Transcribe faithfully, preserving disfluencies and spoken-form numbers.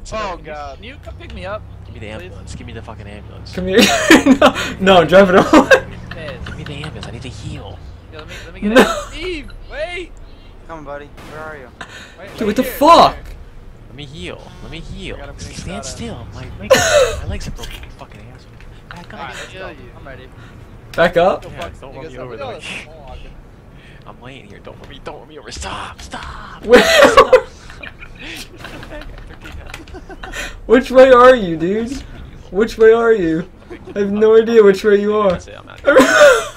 consider. Oh god. Can you come pick me up? Give me the ambulance. Give me the fucking ambulance. Come here. no, no, drive it on. Yes. Give me the ambulance. I need to heal. Yo, let me let me get No. it. Steve, wait. Come on, buddy. Where are you? Wait, Dude, wait what the here, fuck? here. Let me heal. Let me heal. I got him getting Stand shot at. still. My legs, my legs are broken. You fucking asshole. Back Alright, up. let's go. I'm ready. Back up. Yeah, don't run me over though. Oh, I'm laying here. Don't run me. Don't run me over. Stop. Stop. Wait. Which way are you, dude? Which way are you? I have no idea which way you are. That's it. I'm out.